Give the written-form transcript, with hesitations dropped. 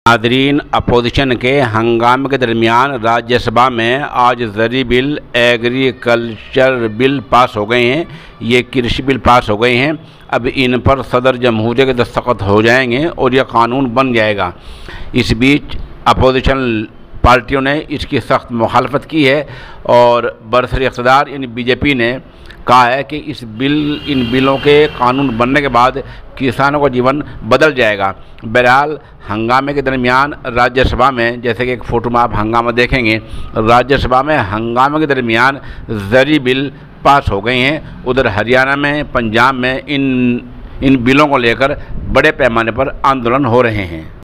Nadreen, opposition के हंगामे के दरमियान राज्यसभा में आज ज़री बिल, एग्रीकल्चर बिल पास हो गए हैं। ये कृषि बिल पास हो गए हैं। अब इन पर सदर जमहूरिया के दस्तखत हो जाएंगे और यह कानून बन जाएगा। इस बीच अपोजिशन पार्टियों ने इसकी सख्त मुखालफत की है और बरसर इक़्तिदार यानी बीजेपी ने कहा है कि इन बिलों के कानून बनने के बाद किसानों का जीवन बदल जाएगा। बहरहाल हंगामे के दरमियान राज्यसभा में, जैसे कि एक फ़ोटो में आप हंगामा देखेंगे, राज्यसभा में हंगामे के दरमियान ज़री बिल पास हो गए हैं। उधर हरियाणा में, पंजाब में इन बिलों को लेकर बड़े पैमाने पर आंदोलन हो रहे हैं।